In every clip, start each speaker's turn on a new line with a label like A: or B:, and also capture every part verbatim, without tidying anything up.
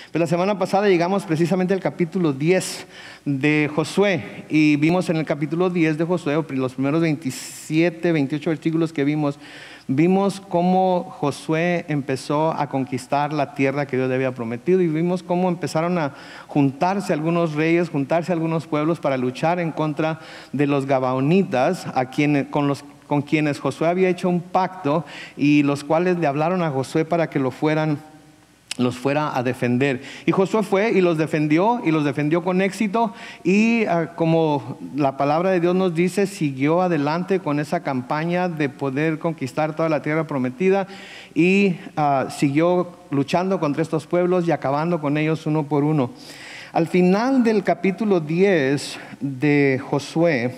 A: Pero la semana pasada llegamos precisamente al capítulo diez de Josué y vimos en el capítulo diez de Josué, los primeros veintisiete, veintiocho versículos que vimos, vimos cómo Josué empezó a conquistar la tierra que Dios le había prometido, y vimos cómo empezaron a juntarse algunos reyes, juntarse algunos pueblos para luchar en contra de los gabaonitas, a quienes, con los con quienes Josué había hecho un pacto, y los cuales le hablaron a Josué para que lo fueran los fuera a defender. Y Josué fue y los defendió, y los defendió con éxito, y uh, como la palabra de Dios nos dice, siguió adelante con esa campaña de poder conquistar toda la tierra prometida, y uh, siguió luchando contra estos pueblos y acabando con ellos uno por uno. Al final del capítulo diez de Josué,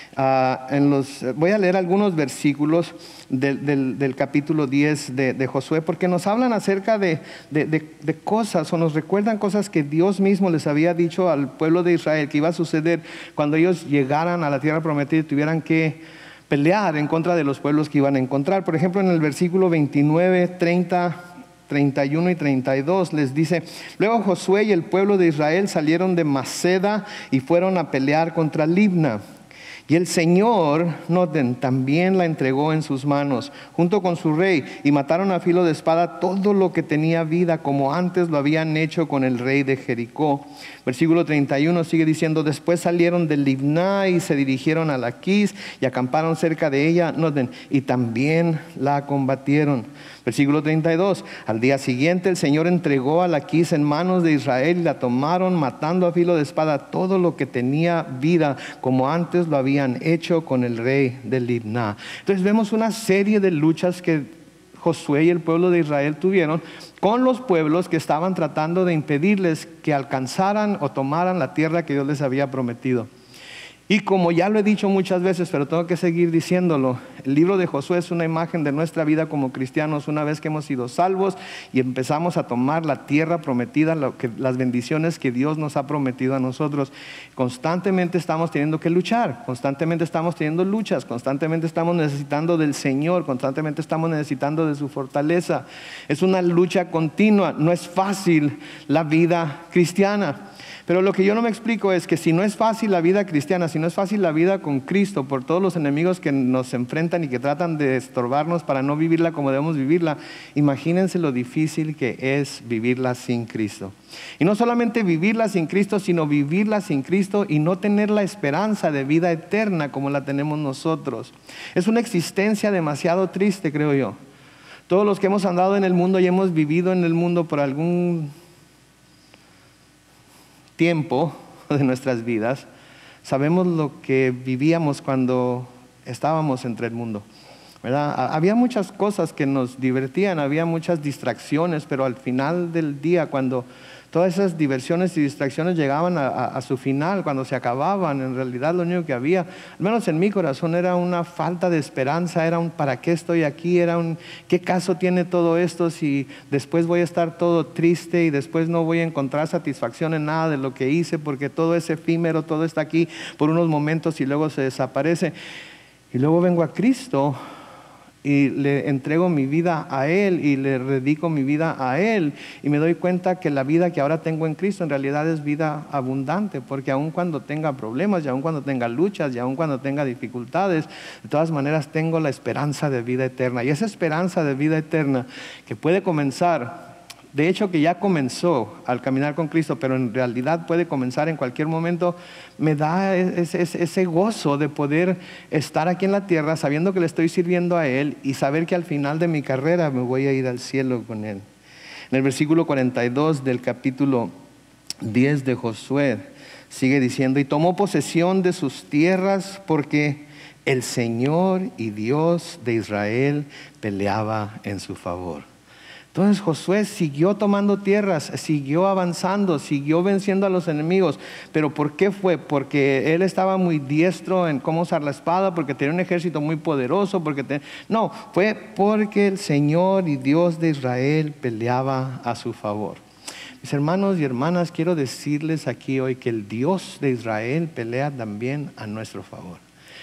A: uh, en los, voy a leer algunos versículos Del, del, del capítulo diez de, de Josué, porque nos hablan acerca de, de, de, de cosas, o nos recuerdan cosas que Dios mismo les había dicho al pueblo de Israel que iba a suceder cuando ellos llegaran a la tierra prometida y tuvieran que pelear en contra de los pueblos que iban a encontrar. Por ejemplo, en el versículo veintinueve, treinta, treinta y uno y treinta y dos les dice: luego Josué y el pueblo de Israel salieron de Maceda y fueron a pelear contra Libna. Y el Señor, noten, también la entregó en sus manos, junto con su rey, y mataron a filo de espada todo lo que tenía vida, como antes lo habían hecho con el rey de Jericó. Versículo treinta y uno sigue diciendo: después salieron de Libná y se dirigieron a Laquis y acamparon cerca de ella, noten, y también la combatieron. Versículo treinta y dos, al día siguiente el Señor entregó a Laquis en manos de Israel, y la tomaron, matando a filo de espada todo lo que tenía vida, como antes lo habían hecho con el rey de Libná. Entonces vemos una serie de luchas que Josué y el pueblo de Israel tuvieron con los pueblos que estaban tratando de impedirles que alcanzaran o tomaran la tierra que Dios les había prometido. Y como ya lo he dicho muchas veces, pero tengo que seguir diciéndolo, el libro de Josué es una imagen de nuestra vida como cristianos, una vez que hemos sido salvos y empezamos a tomar la tierra prometida, lo que, las bendiciones que Dios nos ha prometido a nosotros. Constantemente estamos teniendo que luchar, constantemente estamos teniendo luchas, constantemente estamos necesitando del Señor, constantemente estamos necesitando de su fortaleza. Es una lucha continua, no es fácil la vida cristiana. Pero lo que yo no me explico es que si no es fácil la vida cristiana, si no es fácil la vida con Cristo, por todos los enemigos que nos enfrentan y que tratan de estorbarnos para no vivirla como debemos vivirla, imagínense lo difícil que es vivirla sin Cristo. Y no solamente vivirla sin Cristo, sino vivirla sin Cristo y no tener la esperanza de vida eterna como la tenemos nosotros. Es una existencia demasiado triste, creo yo. Todos los que hemos andado en el mundo y hemos vivido en el mundo por algún tiempo de nuestras vidas, sabemos lo que vivíamos cuando estábamos entre el mundo, ¿verdad? Había muchas cosas que nos divertían, había muchas distracciones, pero al final del día, cuando todas esas diversiones y distracciones llegaban a, a, a su final, cuando se acababan, en realidad lo único que había, al menos en mi corazón, era una falta de esperanza, era un ¿para qué estoy aquí? Era un ¿qué caso tiene todo esto si después voy a estar todo triste y después no voy a encontrar satisfacción en nada de lo que hice, porque todo es efímero, todo está aquí por unos momentos y luego se desaparece? Y luego vengo a Cristo y le entrego mi vida a Él y le dedico mi vida a Él, y me doy cuenta que la vida que ahora tengo en Cristo en realidad es vida abundante, porque aun cuando tenga problemas y aun cuando tenga luchas y aun cuando tenga dificultades, de todas maneras tengo la esperanza de vida eterna. Y esa esperanza de vida eterna que puede comenzar, de hecho que ya comenzó al caminar con Cristo, pero en realidad puede comenzar en cualquier momento, me da ese, ese, ese gozo de poder estar aquí en la tierra sabiendo que le estoy sirviendo a Él y saber que al final de mi carrera me voy a ir al cielo con Él. En el versículo cuarenta y dos del capítulo diez de Josué sigue diciendo: y tomó posesión de sus tierras porque el Señor y Dios de Israel peleaba en su favor. Entonces Josué siguió tomando tierras, siguió avanzando, siguió venciendo a los enemigos. ¿Pero por qué fue? Porque él estaba muy diestro en cómo usar la espada, porque tenía un ejército muy poderoso, porque ten... no, fue porque el Señor y Dios de Israel peleaba a su favor. Mis hermanos y hermanas, quiero decirles aquí hoy que el Dios de Israel pelea también a nuestro favor.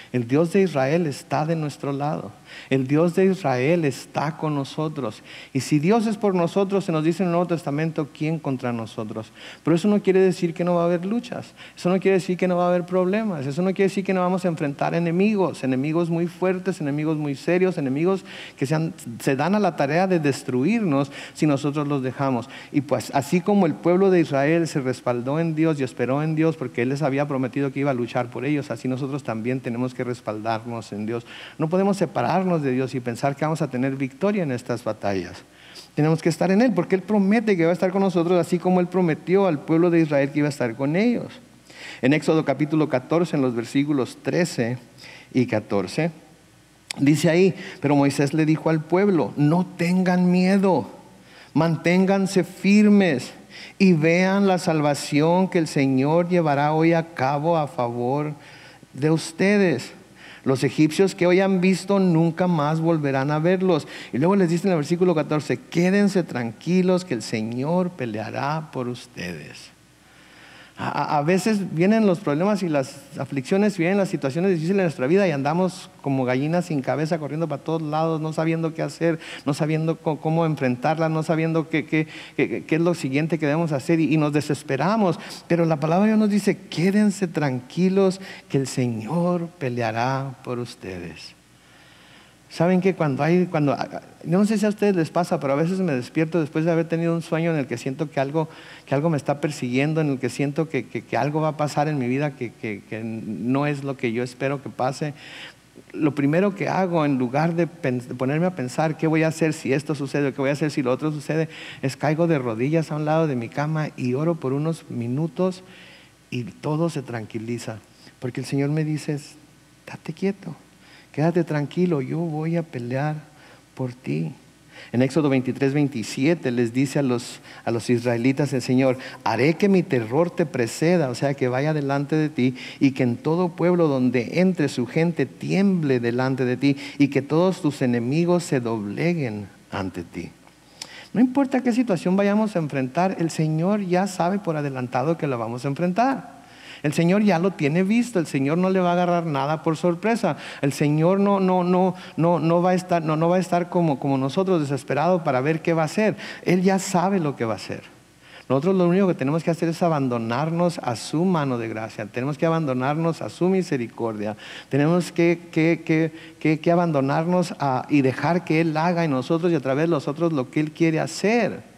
A: El Dios de Israel está de nuestro lado. El Dios de Israel está con nosotros. Y si Dios es por nosotros, se nos dice en el Nuevo Testamento, ¿quién contra nosotros? Pero eso no quiere decir que no va a haber luchas. Eso no quiere decir que no va a haber problemas. Eso no quiere decir que no vamos a enfrentar enemigos. Enemigos muy fuertes, enemigos muy serios, enemigos que sean, se dan a la tarea de destruirnos si nosotros los dejamos. Y pues así como el pueblo de Israel se respaldó en Dios y esperó en Dios porque Él les había prometido que iba a luchar por ellos, así nosotros también tenemos que respaldarnos en Dios. No podemos separarnos de Dios y pensar que vamos a tener victoria en estas batallas. Tenemos que estar en Él porque Él promete que va a estar con nosotros, así como Él prometió al pueblo de Israel que iba a estar con ellos. En Éxodo capítulo catorce, en los versículos trece y catorce, dice ahí: pero Moisés le dijo al pueblo, no tengan miedo, manténganse firmes y vean la salvación que el Señor llevará hoy a cabo a favor de ustedes. Los egipcios que hoy han visto nunca más volverán a verlos. Y luego les dice en el versículo catorce, quédense tranquilos que el Señor peleará por ustedes. A, a veces vienen los problemas y las aflicciones, vienen las situaciones difíciles en nuestra vida y andamos como gallinas sin cabeza corriendo para todos lados, no sabiendo qué hacer, no sabiendo cómo, cómo enfrentarlas, no sabiendo qué, qué, qué, qué es lo siguiente que debemos hacer y, y nos desesperamos. Pero la palabra de Dios nos dice, quédense tranquilos que el Señor peleará por ustedes. Saben que cuando hay, cuando, yo no sé si a ustedes les pasa, pero a veces me despierto después de haber tenido un sueño en el que siento que algo, que algo me está persiguiendo, en el que siento que, que, que algo va a pasar en mi vida que, que, que no es lo que yo espero que pase. Lo primero que hago, en lugar de, de ponerme a pensar qué voy a hacer si esto sucede o qué voy a hacer si lo otro sucede, es caigo de rodillas a un lado de mi cama y oro por unos minutos y todo se tranquiliza. Porque el Señor me dice, date quieto. Quédate tranquilo, yo voy a pelear por ti. En Éxodo veintitrés, veintisiete les dice a los, a los israelitas el Señor, haré que mi terror te preceda, o sea que vaya delante de ti, y que en todo pueblo donde entre su gente tiemble delante de ti, y que todos tus enemigos se dobleguen ante ti. No importa qué situación vayamos a enfrentar, el Señor ya sabe por adelantado que la vamos a enfrentar. El Señor ya lo tiene visto, el Señor no le va a agarrar nada por sorpresa. El Señor no, no, no, no, no va a estar, no, no va a estar como, como nosotros, desesperado para ver qué va a hacer. Él ya sabe lo que va a hacer. Nosotros lo único que tenemos que hacer es abandonarnos a su mano de gracia. Tenemos que abandonarnos a su misericordia. Tenemos que, que, que, que, que abandonarnos a, y dejar que Él haga en nosotros y a través de nosotros lo que Él quiere hacer.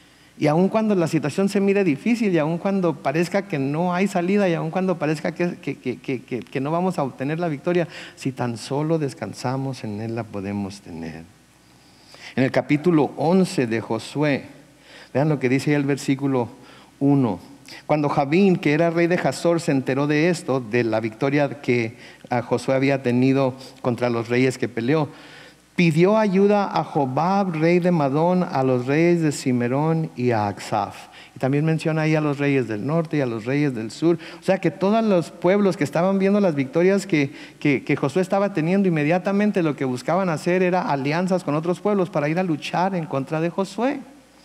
A: Y aun cuando la situación se mire difícil, y aun cuando parezca que no hay salida, y aun cuando parezca que, que, que, que, que no vamos a obtener la victoria, si tan solo descansamos en Él la podemos tener. En el capítulo once de Josué, vean lo que dice ahí el versículo uno. Cuando Jabín, que era rey de Hazor, se enteró de esto, de la victoria que Josué había tenido contra los reyes que peleó, pidió ayuda a Jobab, rey de Madón, a los reyes de Cimerón y a Aksaf. Y también menciona ahí a los reyes del norte y a los reyes del sur. O sea que todos los pueblos que estaban viendo las victorias que, que, que Josué estaba teniendo, inmediatamente lo que buscaban hacer era alianzas con otros pueblos para ir a luchar en contra de Josué.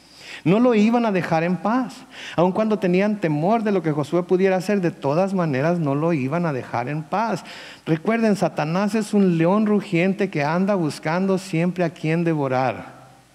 A: No lo iban a dejar en paz. Aun cuando tenían temor de lo que Josué pudiera hacer, de todas maneras no lo iban a dejar en paz. Recuerden, Satanás es un león rugiente que anda buscando siempre a quien devorar.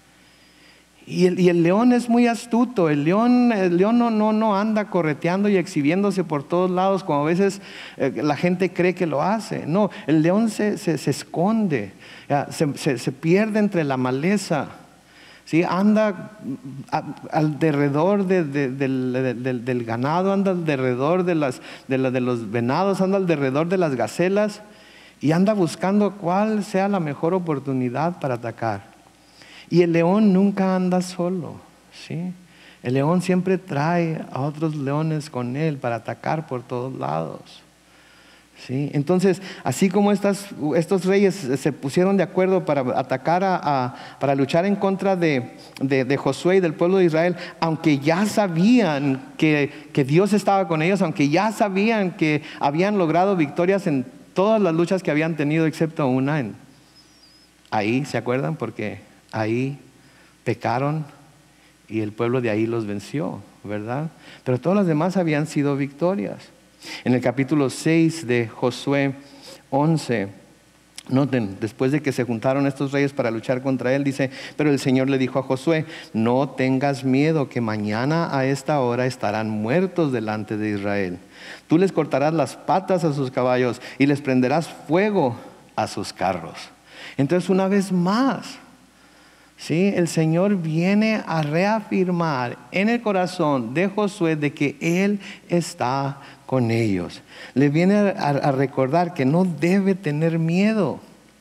A: Y el, y el león es muy astuto. El león, el león no, no, no anda correteando y exhibiéndose por todos lados como a veces eh, la gente cree que lo hace. No, el león se, se, se esconde, ya, se, se, se pierde entre la maleza. ¿Sí? Anda alrededor de, de, de, de, de, del ganado, anda alrededor de, las, de, la, de los venados, anda alrededor de las gacelas y anda buscando cuál sea la mejor oportunidad para atacar. Y el león nunca anda solo, ¿sí? El león siempre trae a otros leones con él para atacar por todos lados. ¿Sí? Entonces, así como estas, estos reyes se pusieron de acuerdo para atacar, a, a, para luchar en contra de, de, de Josué y del pueblo de Israel, aunque ya sabían que, que Dios estaba con ellos, aunque ya sabían que habían logrado victorias en todas las luchas que habían tenido, excepto una, en, ahí, ¿se acuerdan? Porque ahí pecaron y el pueblo de ahí los venció, ¿verdad? Pero todas las demás habían sido victorias. En el capítulo seis de Josué once. Noten, después de que se juntaron estos reyes para luchar contra él, dice: pero el Señor le dijo a Josué: no tengas miedo, que mañana a esta hora estarán muertos delante de Israel. Tú les cortarás las patas a sus caballos y les prenderás fuego a sus carros. Entonces, una vez más, ¿sí?, el Señor viene a reafirmar en el corazón de Josué de que Él está con ellos. Le viene a, a recordar que no debe tener miedo.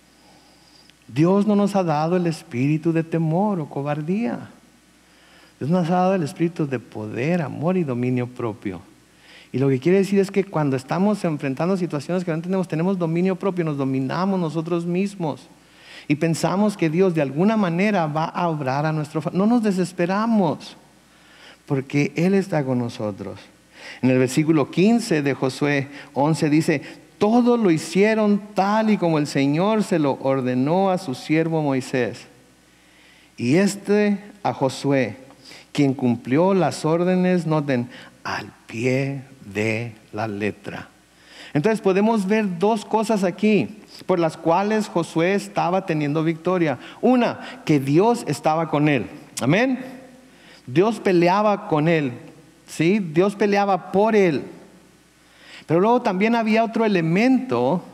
A: Dios no nos ha dado el espíritu de temor o cobardía. Dios nos ha dado el espíritu de poder, amor y dominio propio. Y lo que quiere decir es que cuando estamos enfrentando situaciones que no entendemos, tenemos dominio propio, nos dominamos nosotros mismos. Y pensamos que Dios de alguna manera va a obrar a nuestro favor. No nos desesperamos, porque Él está con nosotros. En el versículo quince de Josué once dice: todo lo hicieron tal y como el Señor se lo ordenó a su siervo Moisés. Y este a Josué, quien cumplió las órdenes, noten, al pie de la letra. Entonces podemos ver dos cosas aquí por las cuales Josué estaba teniendo victoria. Una, que Dios estaba con él. Amén. Dios peleaba con él, ¿sí? Dios peleaba por él. Pero luego también había otro elemento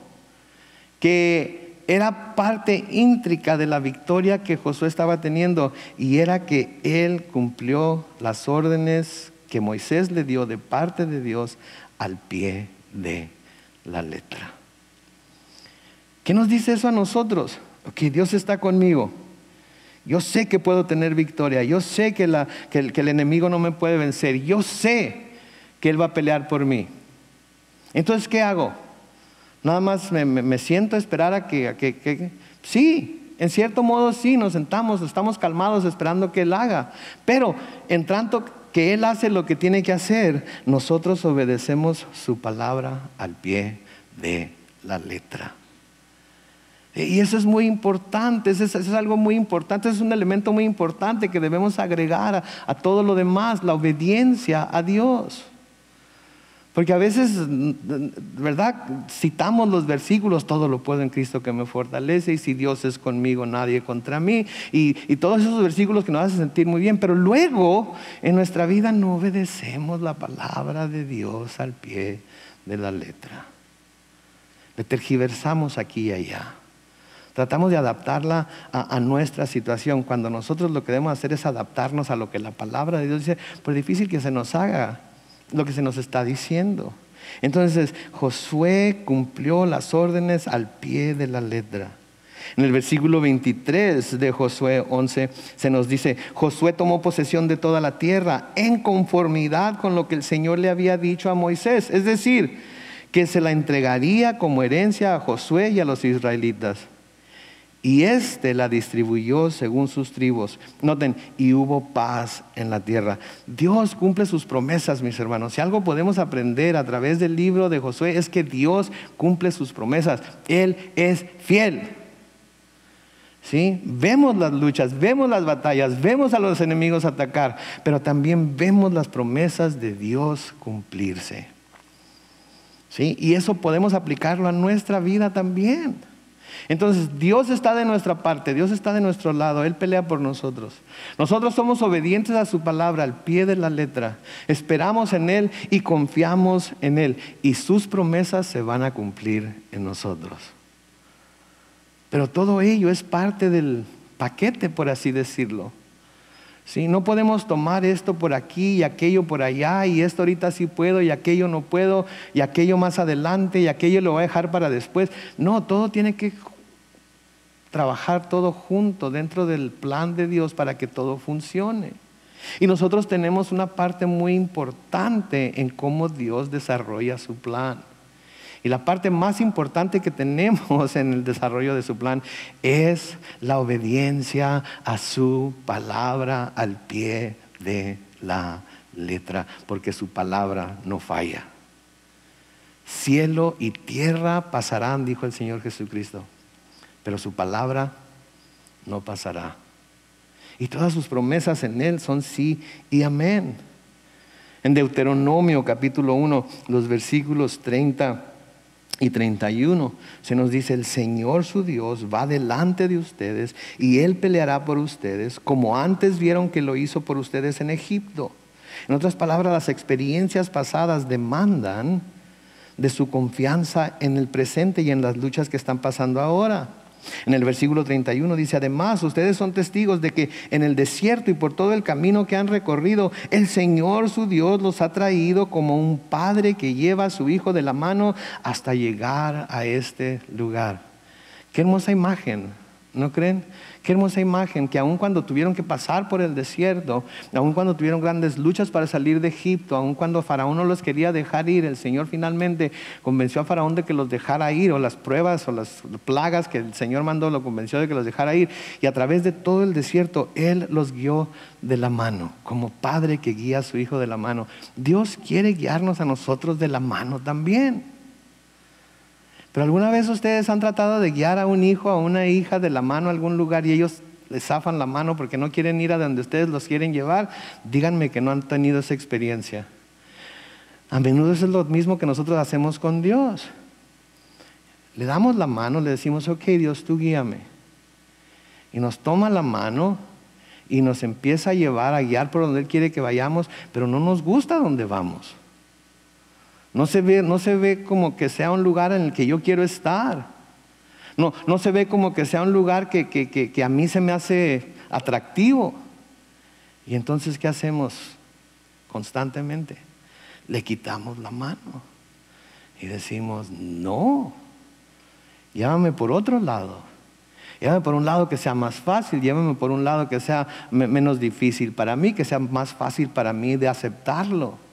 A: que era parte intrínseca de la victoria que Josué estaba teniendo, y era que él cumplió las órdenes que Moisés le dio de parte de Dios al pie de la letra. ¿Qué nos dice eso a nosotros? Que Dios está conmigo. Yo sé que puedo tener victoria. Yo sé que, la, que, el, que el enemigo no me puede vencer. Yo sé que Él va a pelear por mí. Entonces, ¿qué hago? Nada más me, me, me siento a esperar a que, a que, que... Sí, en cierto modo sí, nos sentamos, estamos calmados esperando que Él haga. Pero en tanto que Él hace lo que tiene que hacer, nosotros obedecemos su palabra al pie de la letra. Y eso es muy importante, eso es, eso es algo muy importante, es un elemento muy importante que debemos agregar a, a todo lo demás, la obediencia a Dios. Porque a veces, ¿verdad?, citamos los versículos: todo lo puedo en Cristo que me fortalece, y si Dios es conmigo, nadie contra mí, y, y todos esos versículos que nos hacen sentir muy bien, pero luego en nuestra vida no obedecemos la palabra de Dios al pie de la letra. Le tergiversamos aquí y allá. Tratamos de adaptarla a, a nuestra situación, cuando nosotros lo que debemos hacer es adaptarnos a lo que la palabra de Dios dice, por difícil que se nos haga lo que se nos está diciendo. Entonces, Josué cumplió las órdenes al pie de la letra. En el versículo veintitrés de Josué once se nos dice: Josué tomó posesión de toda la tierra en conformidad con lo que el Señor le había dicho a Moisés. Es decir, que se la entregaría como herencia a Josué y a los israelitas. Y éste la distribuyó según sus tribus. Noten, y hubo paz en la tierra. Dios cumple sus promesas, mis hermanos. Si algo podemos aprender a través del libro de Josué, es que Dios cumple sus promesas. Él es fiel. ¿Sí? Vemos las luchas, vemos las batallas, vemos a los enemigos atacar, pero también vemos las promesas de Dios cumplirse. ¿Sí? Y eso podemos aplicarlo a nuestra vida también. Entonces, Dios está de nuestra parte, Dios está de nuestro lado, Él pelea por nosotros. Nosotros somos obedientes a su palabra al pie de la letra. Esperamos en Él y confiamos en Él, y sus promesas se van a cumplir en nosotros. Pero todo ello es parte del paquete, por así decirlo. ¿Sí? No podemos tomar esto por aquí y aquello por allá, y esto ahorita sí puedo y aquello no puedo, y aquello más adelante y aquello lo voy a dejar para después. No, todo tiene que trabajar todo junto dentro del plan de Dios para que todo funcione. Y nosotros tenemos una parte muy importante en cómo Dios desarrolla su plan. Y la parte más importante que tenemos en el desarrollo de su plan es la obediencia a su palabra al pie de la letra, porque su palabra no falla. Cielo y tierra pasarán, dijo el Señor Jesucristo, pero su palabra no pasará. Y todas sus promesas en Él son sí y amén. En Deuteronomio capítulo uno, los versículos treinta y treinta y uno se nos dice: el Señor su Dios va delante de ustedes y Él peleará por ustedes, como antes vieron que lo hizo por ustedes en Egipto. En otras palabras, las experiencias pasadas demandan de su confianza en el presente y en las luchas que están pasando ahora. En el versículo treinta y uno dice: además, ustedes son testigos de que en el desierto y por todo el camino que han recorrido, el Señor su Dios los ha traído como un padre que lleva a su hijo de la mano hasta llegar a este lugar. Qué hermosa imagen, ¿no creen? Qué hermosa imagen, que aun cuando tuvieron que pasar por el desierto, aun cuando tuvieron grandes luchas para salir de Egipto, aun cuando Faraón no los quería dejar ir, el Señor finalmente convenció a Faraón de que los dejara ir, o las pruebas o las plagas que el Señor mandó lo convenció de que los dejara ir, y a través de todo el desierto Él los guió de la mano, como padre que guía a su hijo de la mano. Dios quiere guiarnos a nosotros de la mano también. Pero alguna vez ustedes han tratado de guiar a un hijo, a una hija de la mano a algún lugar y ellos les zafan la mano porque no quieren ir a donde ustedes los quieren llevar. Díganme que no han tenido esa experiencia. A menudo eso es lo mismo que nosotros hacemos con Dios. Le damos la mano, le decimos: ok, Dios, tú guíame. Y nos toma la mano y nos empieza a llevar, a guiar por donde Él quiere que vayamos, pero no nos gusta donde vamos. No se ve, no se ve como que sea un lugar en el que yo quiero estar. No, no se ve como que sea un lugar que, que, que, que a mí se me hace atractivo. Y entonces, ¿qué hacemos constantemente? Le quitamos la mano y decimos: no, llévame por otro lado. Llévame por un lado que sea más fácil, llévame por un lado que sea me- menos difícil para mí, que sea más fácil para mí de aceptarlo.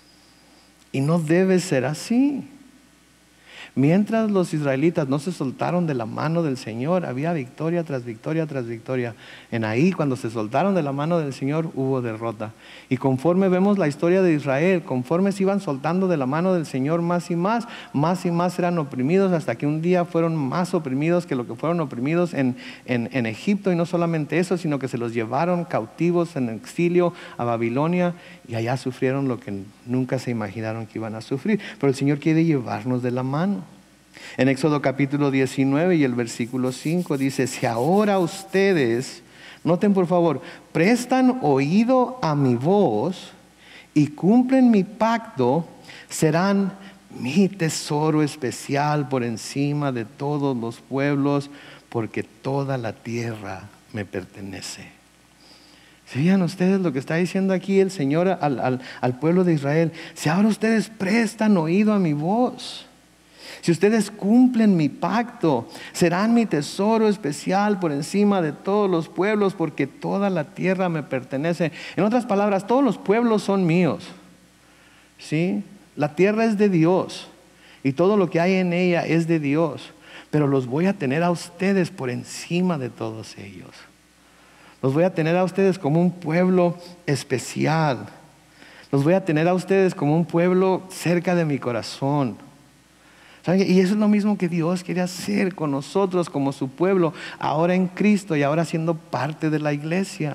A: Y no debe ser así. Mientras los israelitas no se soltaron de la mano del Señor, había victoria tras victoria tras victoria. En ahí, cuando se soltaron de la mano del Señor, hubo derrota. Y conforme vemos la historia de Israel, conforme se iban soltando de la mano del Señor más y más, más y más eran oprimidos, hasta que un día fueron más oprimidos que lo que fueron oprimidos en, en, en Egipto. Y no solamente eso, sino que se los llevaron cautivos en exilio a Babilonia, y allá sufrieron lo que nunca se imaginaron que iban a sufrir. Pero el Señor quiere llevarnos de la mano. En Éxodo capítulo diecinueve y el versículo cinco dice: si ahora ustedes, noten por favor, prestan oído a mi voz y cumplen mi pacto, serán mi tesoro especial por encima de todos los pueblos, porque toda la tierra me pertenece. ¿Se fijan ustedes lo que está diciendo aquí el Señor al, al, al pueblo de Israel? Si ahora ustedes prestan oído a mi voz, si ustedes cumplen mi pacto, serán mi tesoro especial por encima de todos los pueblos, porque toda la tierra me pertenece. En otras palabras, todos los pueblos son míos, ¿sí? La tierra es de Dios y todo lo que hay en ella es de Dios, pero los voy a tener a ustedes por encima de todos ellos. Los voy a tener a ustedes como un pueblo especial. Los voy a tener a ustedes como un pueblo cerca de mi corazón. ¿Saben? Y eso es lo mismo que Dios quiere hacer con nosotros como su pueblo, ahora en Cristo y ahora siendo parte de la iglesia.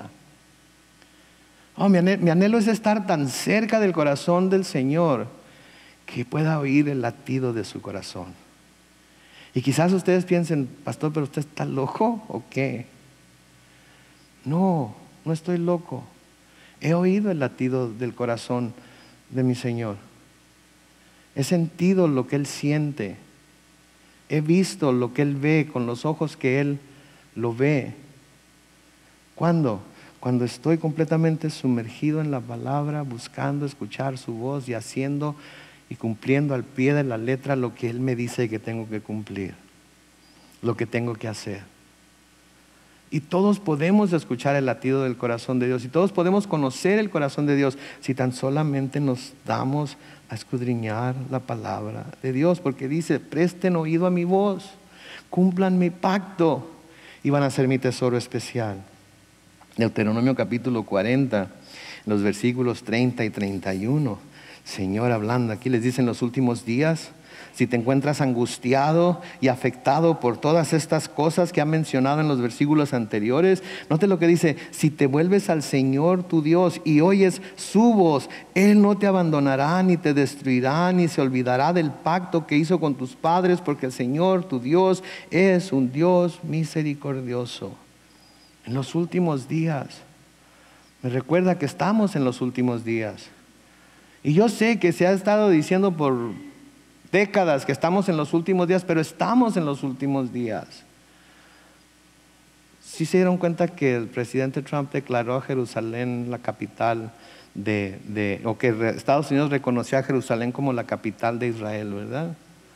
A: Oh, mi anhelo, mi anhelo es estar tan cerca del corazón del Señor que pueda oír el latido de su corazón. Y quizás ustedes piensen: pastor, ¿pero usted está loco o qué? No, no estoy loco. He oído el latido del corazón de mi Señor. He sentido lo que Él siente. He visto lo que Él ve con los ojos que Él lo ve. ¿Cuándo? Cuando estoy completamente sumergido en la palabra, buscando escuchar su voz y haciendo y cumpliendo al pie de la letra lo que Él me dice que tengo que cumplir, lo que tengo que hacer. Y todos podemos escuchar el latido del corazón de Dios, y todos podemos conocer el corazón de Dios si tan solamente nos damos a escudriñar la palabra de Dios, porque dice: presten oído a mi voz, cumplan mi pacto y van a ser mi tesoro especial. Deuteronomio capítulo cuarenta, los versículos treinta y treinta y uno, Señor hablando aquí les dice: en los últimos días si te encuentras angustiado y afectado por todas estas cosas que ha mencionado en los versículos anteriores, note lo que dice: si te vuelves al Señor tu Dios y oyes su voz, Él no te abandonará ni te destruirá ni se olvidará del pacto que hizo con tus padres, porque el Señor tu Dios es un Dios misericordioso. En los últimos días, me recuerda que estamos en los últimos días. Y yo sé que se ha estado diciendo por décadas que estamos en los últimos días, pero estamos en los últimos días. ¿Sí se dieron cuenta que el presidente Trump declaró a Jerusalén la capital de, de o que Estados Unidos reconoció a Jerusalén como la capital de Israel, verdad?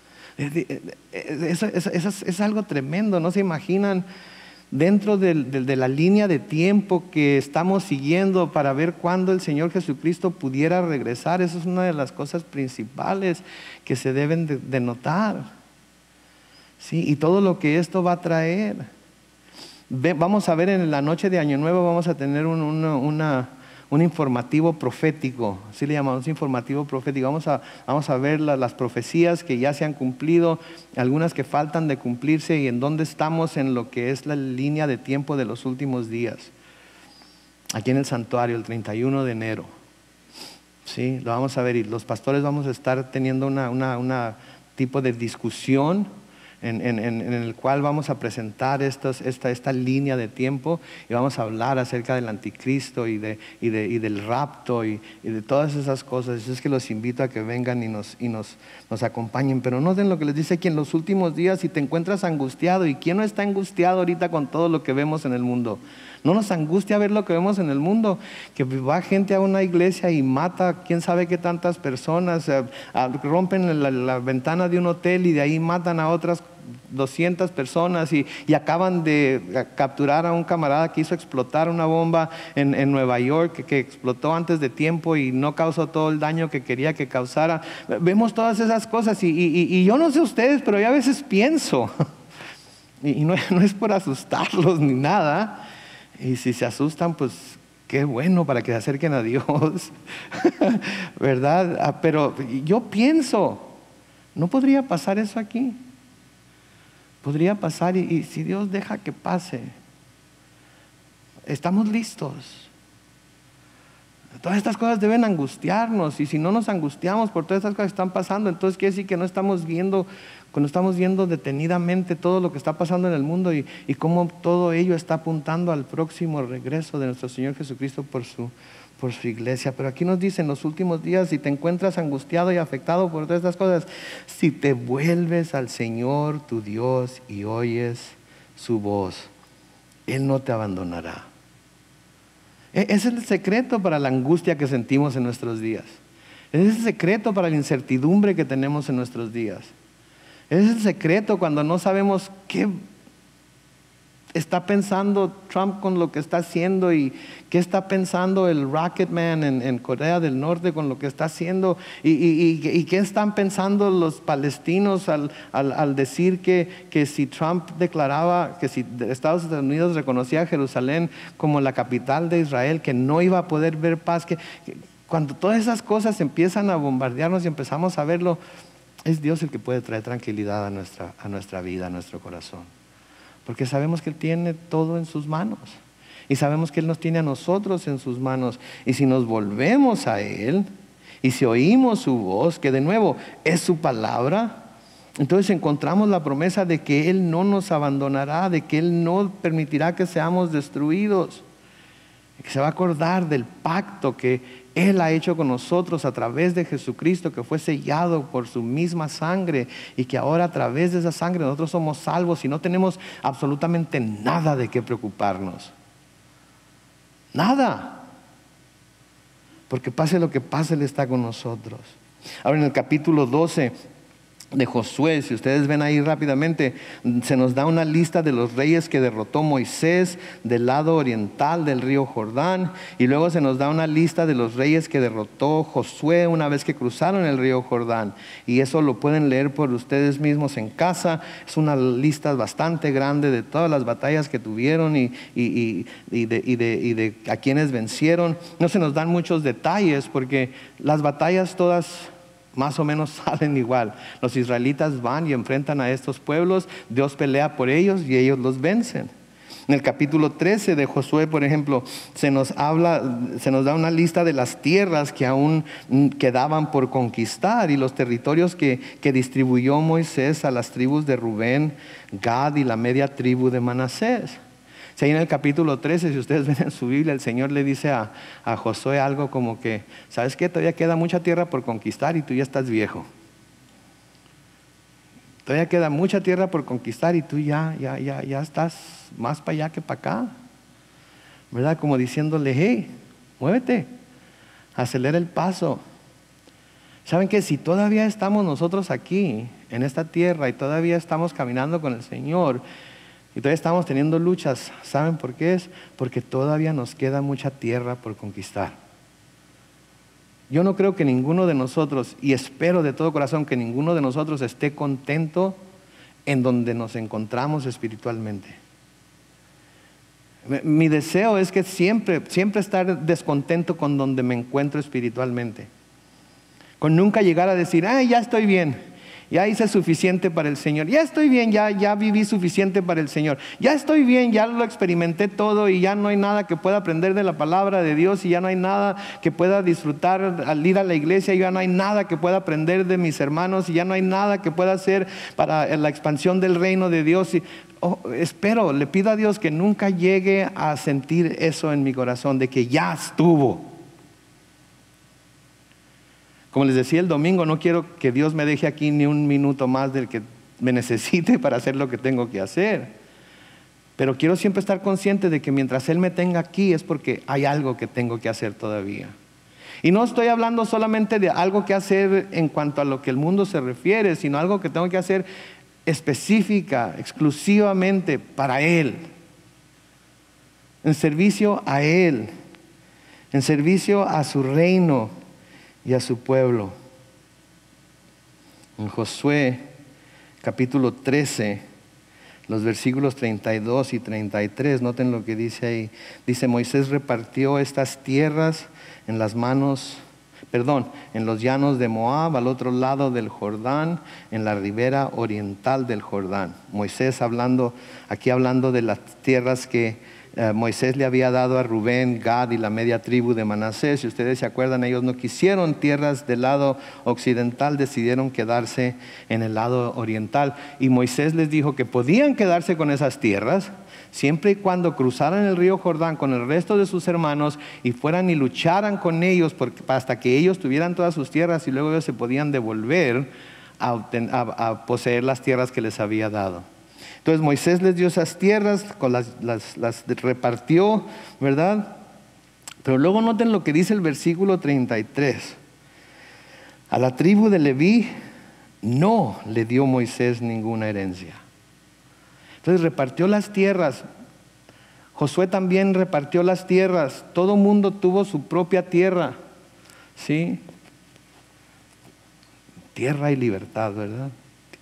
A: Eso, eso, eso es, es algo tremendo, ¿no se imaginan? Dentro de, de, de la línea de tiempo que estamos siguiendo para ver cuándo el Señor Jesucristo pudiera regresar, eso es una de las cosas principales que se deben de, de notar, ¿sí? Y todo lo que esto va a traer. Ve, vamos a ver en la noche de Año Nuevo, vamos a tener un, una, una, un informativo profético, así le llamamos, informativo profético. Vamos a, vamos a ver la, las profecías que ya se han cumplido, algunas que faltan de cumplirse y en dónde estamos en lo que es la línea de tiempo de los últimos días. Aquí en el santuario, el treinta y uno de enero. Sí, lo vamos a ver, y los pastores vamos a estar teniendo una, una, una tipo de discusión En, en, en el cual vamos a presentar estos, esta, esta línea de tiempo y vamos a hablar acerca del anticristo y, de, y, de, y del rapto y, y de todas esas cosas. Es que los invito a que vengan y, nos, y nos, nos acompañen. Pero noten lo que les dice aquí: en los últimos días, si te encuentras angustiado. ¿Y quién no está angustiado ahorita con todo lo que vemos en el mundo? ¿No nos angustia ver lo que vemos en el mundo? Que va gente a una iglesia y mata quién sabe qué tantas personas, eh, rompen la, la ventana de un hotel y de ahí matan a otras doscientas personas y, y acaban de capturar a un camarada que hizo explotar una bomba en, en Nueva York, que, que explotó antes de tiempo y no causó todo el daño que quería que causara. Vemos todas esas cosas y, y, y yo no sé ustedes, pero yo a veces pienso, y, y no, no es por asustarlos ni nada, y si se asustan, pues qué bueno, para que se acerquen a Dios, ¿verdad? Pero yo pienso, ¿no podría pasar eso aquí? Podría pasar, y, y si Dios deja que pase, estamos listos. Todas estas cosas deben angustiarnos, y si no nos angustiamos por todas estas cosas que están pasando, entonces quiere decir que no estamos viendo, cuando estamos viendo detenidamente todo lo que está pasando en el mundo y, y cómo todo ello está apuntando al próximo regreso de nuestro Señor Jesucristo por su, por su iglesia. Pero aquí nos dice: en los últimos días, si te encuentras angustiado y afectado por todas estas cosas, si te vuelves al Señor tu Dios y oyes su voz, Él no te abandonará. Ese es el secreto para la angustia que sentimos en nuestros días. Ese es el secreto para la incertidumbre que tenemos en nuestros días. Ese es el secreto cuando no sabemos qué está pensando Trump con lo que está haciendo y qué está pensando el Rocketman en, en Corea del Norte con lo que está haciendo y, y, y, y qué están pensando los palestinos al, al, al decir que, que si Trump declaraba que si Estados Unidos reconocía a Jerusalén como la capital de Israel, que no iba a poder ver paz. Que, que cuando todas esas cosas empiezan a bombardearnos y empezamos a verlo, es Dios el que puede traer tranquilidad a nuestra, a nuestra vida, a nuestro corazón. Porque sabemos que Él tiene todo en sus manos. Y sabemos que Él nos tiene a nosotros en sus manos. Y si nos volvemos a Él, y si oímos su voz, que de nuevo es su palabra, entonces encontramos la promesa de que Él no nos abandonará, de que Él no permitirá que seamos destruidos. Que se va a acordar del pacto que Él ha hecho con nosotros a través de Jesucristo, que fue sellado por su misma sangre, y que ahora a través de esa sangre nosotros somos salvos y no tenemos absolutamente nada de qué preocuparnos. Nada. Porque pase lo que pase, Él está con nosotros. Ahora en el capítulo doce de Josué, si ustedes ven ahí rápidamente, se nos da una lista de los reyes que derrotó Moisés del lado oriental del río Jordán, y luego se nos da una lista de los reyes que derrotó Josué una vez que cruzaron el río Jordán, y eso lo pueden leer por ustedes mismos en casa. Es una lista bastante grande de todas las batallas que tuvieron y, y, y, y, de, y, de, y de a quienes vencieron. No se nos dan muchos detalles porque las batallas todas más o menos salen igual. Los israelitas van y enfrentan a estos pueblos, Dios pelea por ellos y ellos los vencen. En el capítulo trece de Josué, por ejemplo, se nos habla, se nos da una lista de las tierras que aún quedaban por conquistar y los territorios que, que distribuyó Moisés a las tribus de Rubén, Gad y la media tribu de Manasés. Si ahí en el capítulo trece, si ustedes ven en su Biblia, el Señor le dice a, a Josué algo como que, ¿sabes qué? Todavía queda mucha tierra por conquistar y tú ya estás viejo. Todavía queda mucha tierra por conquistar y tú ya, ya, ya, ya estás más para allá que para acá, ¿verdad? Como diciéndole, hey, muévete, acelera el paso. ¿Saben qué? Si todavía estamos nosotros aquí, en esta tierra, y todavía estamos caminando con el Señor, y todavía estamos teniendo luchas, ¿saben por qué es? Porque todavía nos queda mucha tierra por conquistar. Yo no creo que ninguno de nosotros, y espero de todo corazón que ninguno de nosotros esté contento en donde nos encontramos espiritualmente. Mi deseo es que siempre, siempre estar descontento con donde me encuentro espiritualmente. Con nunca llegar a decir, ah, ya estoy bien. Ya hice suficiente para el Señor. Ya estoy bien, ya, ya viví suficiente para el Señor. Ya estoy bien, ya lo experimenté todo y ya no hay nada que pueda aprender de la palabra de Dios y ya no hay nada que pueda disfrutar al ir a la iglesia. Ya no hay nada que pueda aprender de mis hermanos y ya no hay nada que pueda hacer para la expansión del reino de Dios. Y, oh, espero, le pido a Dios que nunca llegue a sentir eso en mi corazón, de que ya estuvo. Como les decía el domingo, no quiero que Dios me deje aquí ni un minuto más del que me necesite para hacer lo que tengo que hacer. Pero quiero siempre estar consciente de que mientras Él me tenga aquí es porque hay algo que tengo que hacer todavía. Y no estoy hablando solamente de algo que hacer en cuanto a lo que el mundo se refiere, sino algo que tengo que hacer específica, exclusivamente para Él. En servicio a Él, en servicio a su reino y a su pueblo. En Josué capítulo trece, los versículos treinta y dos y treinta y tres, noten lo que dice ahí. Dice, Moisés repartió estas tierras en las manos, perdón, en los llanos de Moab, al otro lado del Jordán, en la ribera oriental del Jordán. Moisés hablando, aquí hablando de las tierras que Uh, Moisés le había dado a Rubén, Gad y la media tribu de Manasés. Si ustedes se acuerdan, ellos no quisieron tierras del lado occidental, decidieron quedarse en el lado oriental. Y Moisés les dijo que podían quedarse con esas tierras siempre y cuando cruzaran el río Jordán con el resto de sus hermanos y fueran y lucharan con ellos porque, hasta que ellos tuvieran todas sus tierras y luego ellos se podían devolver a, a, a poseer las tierras que les había dado. Entonces Moisés les dio esas tierras, las, las, las repartió, ¿verdad? Pero luego noten lo que dice el versículo treinta y tres. A la tribu de Leví no le dio Moisés ninguna herencia. Entonces repartió las tierras. Josué también repartió las tierras. Todo mundo tuvo su propia tierra, ¿sí? Tierra y libertad, ¿verdad?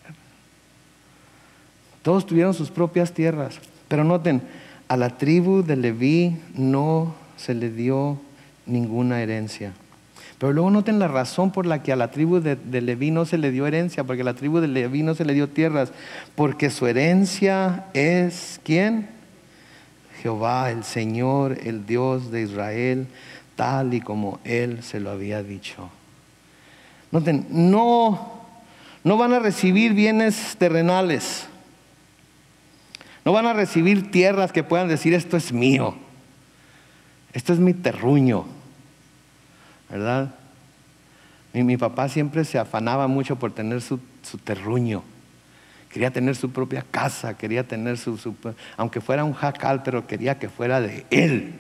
A: Todos tuvieron sus propias tierras. Pero noten, a la tribu de Leví no se le dio ninguna herencia. Pero luego noten la razón por la que a la tribu de, de Leví no se le dio herencia, porque a la tribu de Leví no se le dio tierras, porque su herencia es, ¿quién? Jehová, el Señor, el Dios de Israel, tal y como Él se lo había dicho. Noten, no, no van a recibir bienes terrenales. No van a recibir tierras que puedan decir, esto es mío, esto es mi terruño, ¿verdad? Mi, mi papá siempre se afanaba mucho por tener su, su terruño. Quería tener su propia casa, quería tener su, su, aunque fuera un jacal, pero quería que fuera de él.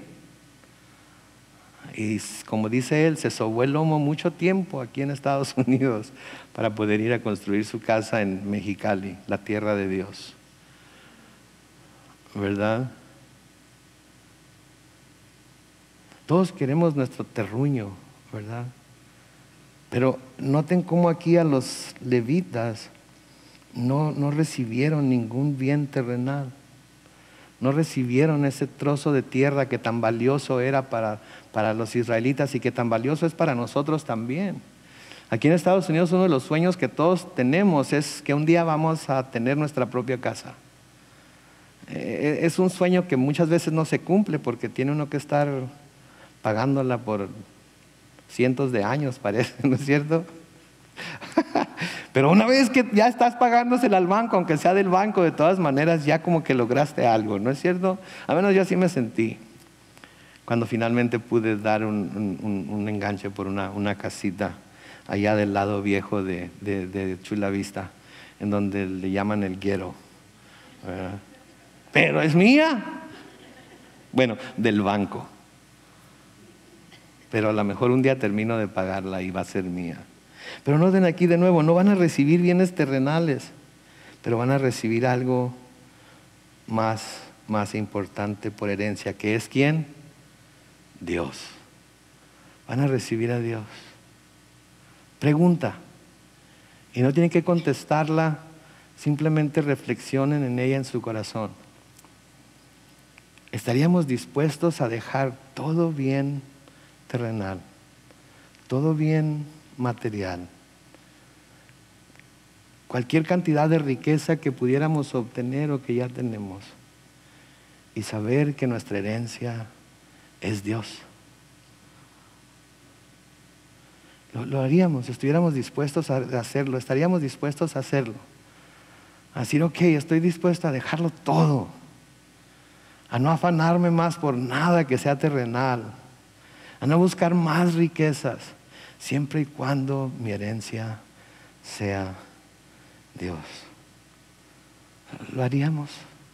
A: Y como dice él, se sobó el lomo mucho tiempo aquí en Estados Unidos para poder ir a construir su casa en Mexicali, la tierra de Dios. ¿Verdad? Todos queremos nuestro terruño, ¿verdad? Pero noten cómo aquí a los levitas no, no recibieron ningún bien terrenal. No recibieron ese trozo de tierra que tan valioso era para, para los israelitas y que tan valioso es para nosotros también. Aquí en Estados Unidos uno de los sueños que todos tenemos es que un día vamos a tener nuestra propia casa. Eh, es un sueño que muchas veces no se cumple porque tiene uno que estar pagándola por cientos de años, parece, ¿no es cierto? Pero una vez que ya estás pagándosela al banco, aunque sea del banco, de todas maneras ya como que lograste algo, ¿no es cierto? Al menos yo así me sentí cuando finalmente pude dar un, un, un enganche por una, una casita allá del lado viejo de, de, de Chula Vista, en donde le llaman el ghetto, ¿verdad? Pero es mía. Bueno, del banco. Pero a lo mejor un día termino de pagarla y va a ser mía. Pero noten aquí de nuevo, no van a recibir bienes terrenales, pero van a recibir algo más, más importante por herencia, que es ¿quién? Dios. Van a recibir a Dios. Pregunta, y no tienen que contestarla, simplemente reflexionen en ella en su corazón. ¿Estaríamos dispuestos a dejar todo bien terrenal, todo bien material, cualquier cantidad de riqueza que pudiéramos obtener o que ya tenemos, y saber que nuestra herencia es Dios? Lo, lo haríamos, estuviéramos dispuestos a hacerlo, estaríamos dispuestos a hacerlo. A decir, ok, estoy dispuesto a dejarlo todo, a no afanarme más por nada que sea terrenal, a no buscar más riquezas, siempre y cuando mi herencia sea Dios. Lo haríamos.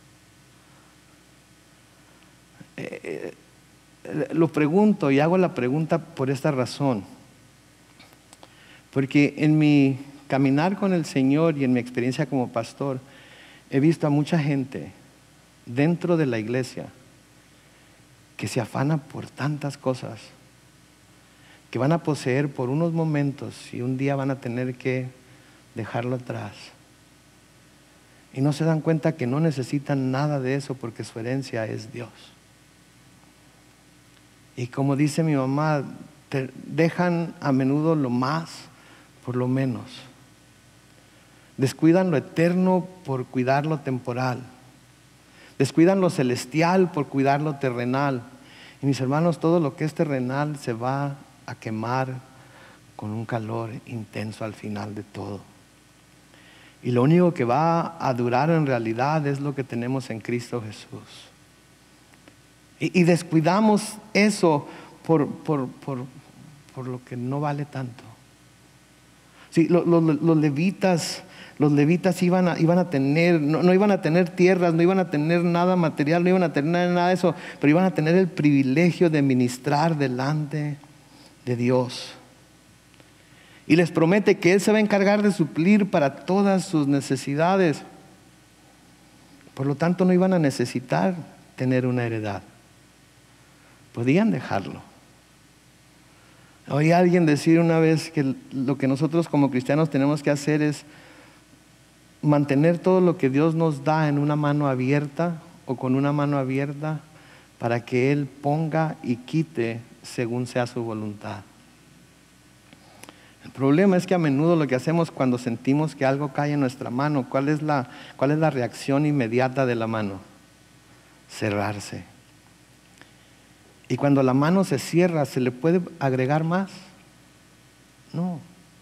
A: Eh, eh, lo pregunto y hago la pregunta por esta razón. Porque en mi caminar con el Señor y en mi experiencia como pastor, he visto a mucha gente dentro de la iglesia que se afana por tantas cosas, que van a poseer por unos momentos y un día van a tener que dejarlo atrás. Y no se dan cuenta que no necesitan nada de eso porque su herencia es Dios. Y como dice mi mamá, te dejan a menudo lo más por lo menos. Descuidan lo eterno por cuidar lo temporal. Descuidan lo celestial por cuidar lo terrenal. Y mis hermanos, todo lo que es terrenal se va a quemar con un calor intenso al final de todo. Y lo único que va a durar en realidad es lo que tenemos en Cristo Jesús. Y, y descuidamos eso por, por, por, por lo que no vale tanto. Sí, los, los, los levitas, los levitas iban a, iban a tener, no, no iban a tener tierras, no iban a tener nada material, no iban a tener nada de eso, pero iban a tener el privilegio de ministrar delante de Dios. Y les promete que Él se va a encargar de suplir para todas sus necesidades. Por lo tanto, no iban a necesitar tener una heredad. Podían dejarlo. Oí a alguien decir una vez que lo que nosotros como cristianos tenemos que hacer es mantener todo lo que Dios nos da en una mano abierta o con una mano abierta para que Él ponga y quite según sea su voluntad. El problema es que a menudo lo que hacemos cuando sentimos que algo cae en nuestra mano, ¿cuál es la, cuál es la reacción inmediata de la mano? Cerrarse. Y cuando la mano se cierra, ¿se le puede agregar más? No.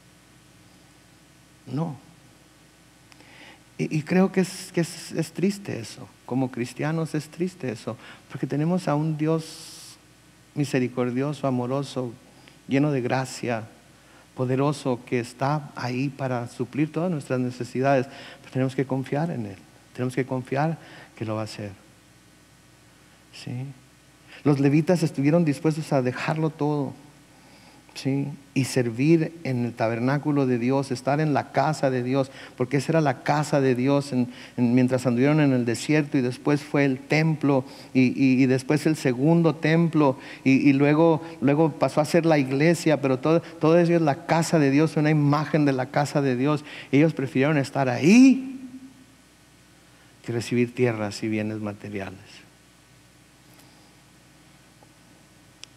A: No. Y, y creo que, es, que es, es triste eso. Como cristianos es triste eso. Porque tenemos a un Dios misericordioso, amoroso, lleno de gracia, poderoso, que está ahí para suplir todas nuestras necesidades. Pero tenemos que confiar en Él. Tenemos que confiar que lo va a hacer. ¿Sí? Los levitas estuvieron dispuestos a dejarlo todo, ¿sí? Y servir en el tabernáculo de Dios, estar en la casa de Dios, porque esa era la casa de Dios en, en, mientras anduvieron en el desierto, y después fue el templo, y, y, y después el segundo templo, y, y luego, luego pasó a ser la iglesia, pero todo, todo eso es la casa de Dios, una imagen de la casa de Dios. Ellos prefirieron estar ahí que recibir tierras y bienes materiales.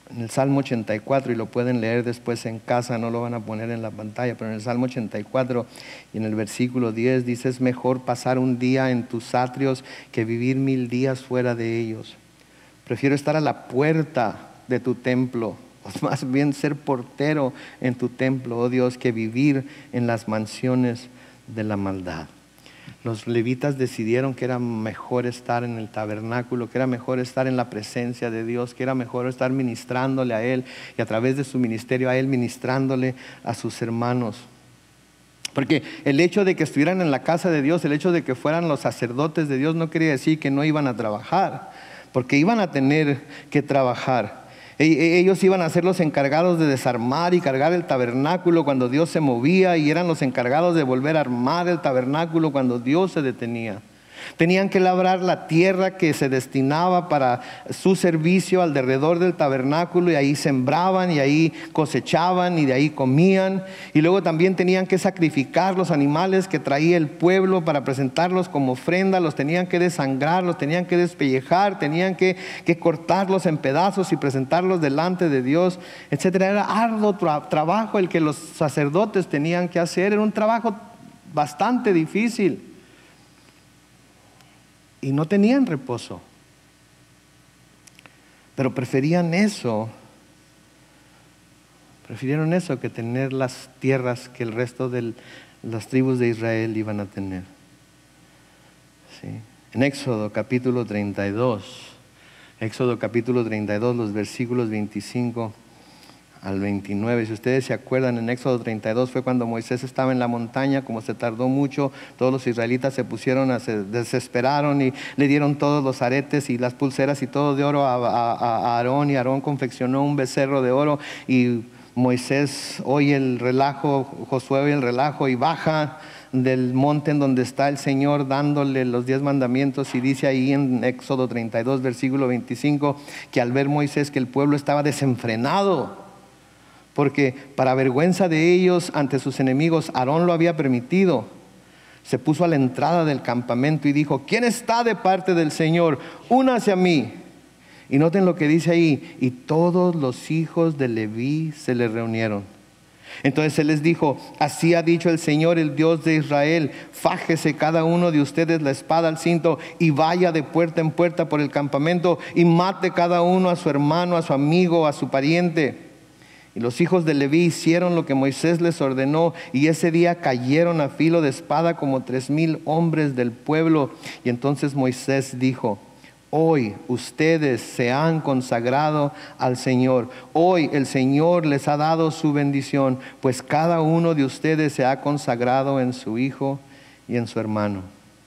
A: En el Salmo ochenta y cuatro, y lo pueden leer después en casa, no lo van a poner en la pantalla, pero en el Salmo ochenta y cuatro y en el versículo diez dice: es mejor pasar un día en tus atrios que vivir mil días fuera de ellos. Prefiero estar a la puerta de tu templo, o más bien ser portero en tu templo, oh Dios, que vivir en las mansiones de la maldad. Los levitas decidieron que era mejor estar en el tabernáculo, que era mejor estar en la presencia de Dios, que era mejor estar ministrándole a Él y a través de su ministerio a Él ministrándole a sus hermanos. Porque el hecho de que estuvieran en la casa de Dios, el hecho de que fueran los sacerdotes de Dios no quería decir que no iban a trabajar, porque iban a tener que trabajar. Ellos iban a ser los encargados de desarmar y cargar el tabernáculo cuando Dios se movía, y eran los encargados de volver a armar el tabernáculo cuando Dios se detenía. Tenían que labrar la tierra que se destinaba para su servicio alrededor del tabernáculo, y ahí sembraban y ahí cosechaban y de ahí comían. Y luego también tenían que sacrificar los animales que traía el pueblo para presentarlos como ofrenda. Los tenían que desangrar, los tenían que despellejar, tenían que, que cortarlos en pedazos y presentarlos delante de Dios, etcétera. Era arduo tra- trabajo el que los sacerdotes tenían que hacer. Era un trabajo bastante difícil. Y no tenían reposo, pero preferían eso, prefirieron eso que tener las tierras que el resto de las tribus de Israel iban a tener. ¿Sí? En Éxodo capítulo treinta y dos, Éxodo capítulo treinta y dos, los versículos veinticinco al veintinueve. Si ustedes se acuerdan, en Éxodo treinta y dos fue cuando Moisés estaba en la montaña. Como se tardó mucho, todos los israelitas se pusieron, a, se desesperaron y le dieron todos los aretes y las pulseras y todo de oro a, a, a Aarón, y Aarón confeccionó un becerro de oro, y Moisés oye el relajo, Josué oye el relajo y baja del monte en donde está el Señor dándole los diez mandamientos, y dice ahí en Éxodo treinta y dos versículo veinticinco que al ver Moisés que el pueblo estaba desenfrenado, porque para vergüenza de ellos ante sus enemigos Aarón lo había permitido, se puso a la entrada del campamento y dijo: ¿quién está de parte del Señor? Únase a mí. Y noten lo que dice ahí: y todos los hijos de Leví se le reunieron. Entonces él les dijo: así ha dicho el Señor, el Dios de Israel: fájese cada uno de ustedes la espada al cinto y vaya de puerta en puerta por el campamento y mate cada uno a su hermano, a su amigo, a su pariente. Y los hijos de Leví hicieron lo que Moisés les ordenó, y ese día cayeron a filo de espada como tres mil hombres del pueblo. Y entonces Moisés dijo: hoy ustedes se han consagrado al Señor. Hoy el Señor les ha dado su bendición, pues cada uno de ustedes se ha consagrado en su hijo y en su hermano.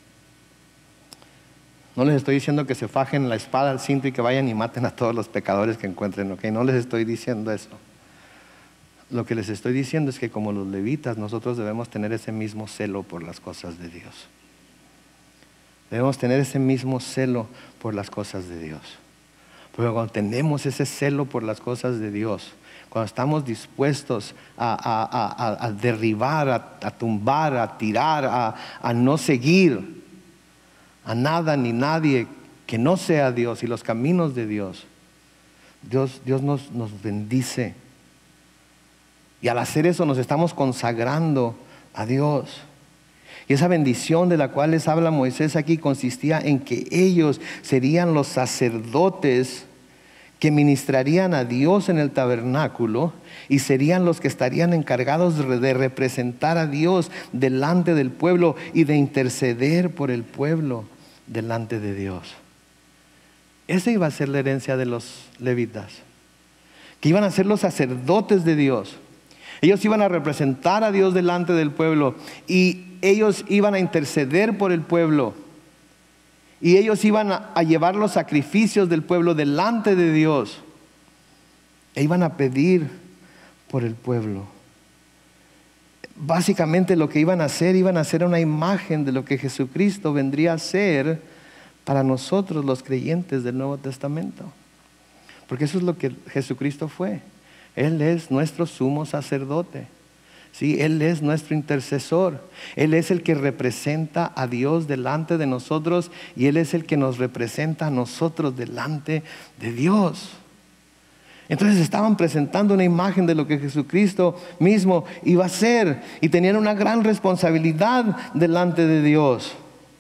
A: No les estoy diciendo que se fajen la espada al cinto y que vayan y maten a todos los pecadores que encuentren, ¿ok? No les estoy diciendo eso. Lo que les estoy diciendo es que como los levitas, nosotros debemos tener ese mismo celo por las cosas de Dios. Debemos tener ese mismo celo por las cosas de Dios. Porque cuando tenemos ese celo por las cosas de Dios, cuando estamos dispuestos a, a, a, a derribar, a, a tumbar, a tirar, a, a no seguir a nada ni nadie que no sea Dios y los caminos de Dios, Dios, Dios nos, nos bendice. Y al hacer eso nos estamos consagrando a Dios. Y esa bendición de la cual les habla Moisés aquí consistía en que ellos serían los sacerdotes que ministrarían a Dios en el tabernáculo, y serían los que estarían encargados de representar a Dios delante del pueblo y de interceder por el pueblo delante de Dios. Esa iba a ser la herencia de los levitas, que iban a ser los sacerdotes de Dios. Ellos iban a representar a Dios delante del pueblo, y ellos iban a interceder por el pueblo, y ellos iban a, a llevar los sacrificios del pueblo delante de Dios, e iban a pedir por el pueblo. Básicamente lo que iban a hacer, iban a hacer una imagen de lo que Jesucristo vendría a ser para nosotros los creyentes del Nuevo Testamento, porque eso es lo que Jesucristo fue. Él es nuestro sumo sacerdote, ¿sí? Él es nuestro intercesor. Él es el que representa a Dios delante de nosotros, y Él es el que nos representa a nosotros delante de Dios. Entonces estaban presentando una imagen de lo que Jesucristo mismo iba a hacer y tenían una gran responsabilidad delante de Dios.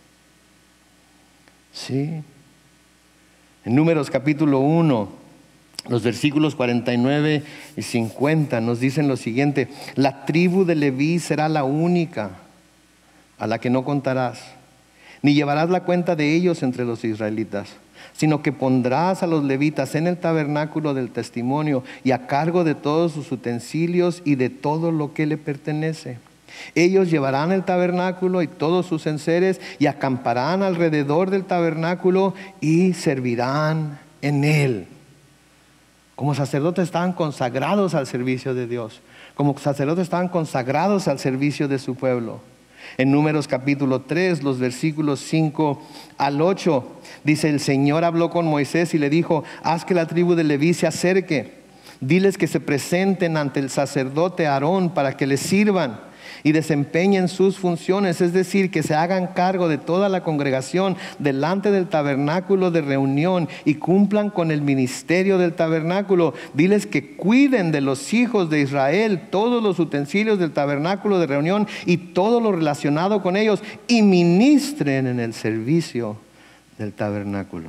A: Sí. En Números capítulo uno, los versículos cuarenta y nueve y cincuenta nos dicen lo siguiente: la tribu de Leví será la única a la que no contarás, ni llevarás la cuenta de ellos entre los israelitas, sino que pondrás a los levitas en el tabernáculo del testimonio y a cargo de todos sus utensilios y de todo lo que le pertenece. Ellos llevarán el tabernáculo y todos sus enseres y acamparán alrededor del tabernáculo y servirán en él. Como sacerdotes estaban consagrados al servicio de Dios. Como sacerdotes estaban consagrados al servicio de su pueblo. En Números capítulo tres, los versículos cinco al ocho, dice: el Señor habló con Moisés y le dijo: haz que la tribu de Leví se acerque. Diles que se presenten ante el sacerdote Aarón para que le sirvan y desempeñen sus funciones, es decir, que se hagan cargo de toda la congregación delante del tabernáculo de reunión y cumplan con el ministerio del tabernáculo. Diles que cuiden de los hijos de Israel todos los utensilios del tabernáculo de reunión y todo lo relacionado con ellos, y ministren en el servicio del tabernáculo.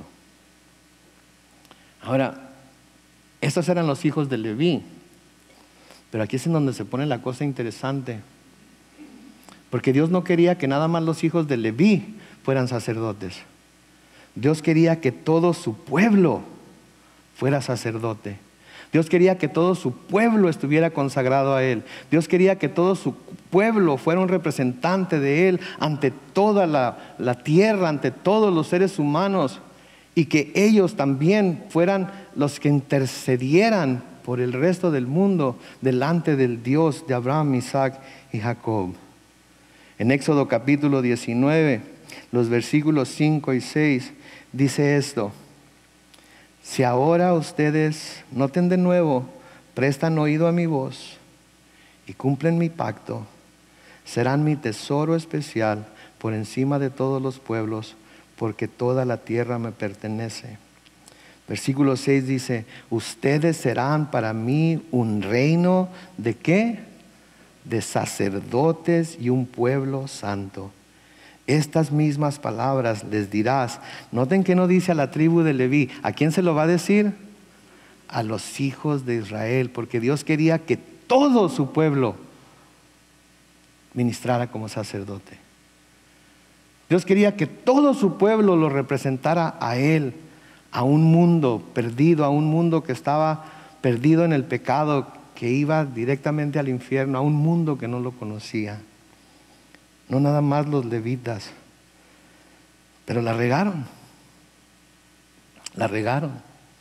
A: Ahora, estos eran los hijos de Leví, pero aquí es en donde se pone la cosa interesante. Porque Dios no quería que nada más los hijos de Leví fueran sacerdotes. Dios quería que todo su pueblo fuera sacerdote. Dios quería que todo su pueblo estuviera consagrado a Él. Dios quería que todo su pueblo fuera un representante de Él ante toda la, la tierra, ante todos los seres humanos. Y que ellos también fueran los que intercedieran por el resto del mundo delante del Dios de Abraham, Isaac y Jacob. En Éxodo capítulo diecinueve, los versículos cinco y seis, dice esto: si ahora ustedes, noten de nuevo, prestan oído a mi voz y cumplen mi pacto, serán mi tesoro especial por encima de todos los pueblos, porque toda la tierra me pertenece. Versículo seis dice: ustedes serán para mí un reino de ¿qué? De sacerdotes y un pueblo santo. Estas mismas palabras les dirás. Noten que no dice a la tribu de Leví. ¿A quién se lo va a decir? A los hijos de Israel, porque Dios quería que todo su pueblo ministrara como sacerdote. Dios quería que todo su pueblo lo representara a Él, a un mundo perdido, a un mundo que estaba perdido en el pecado, que iba directamente al infierno, a un mundo que no lo conocía. No nada más los levitas, pero la regaron, la regaron.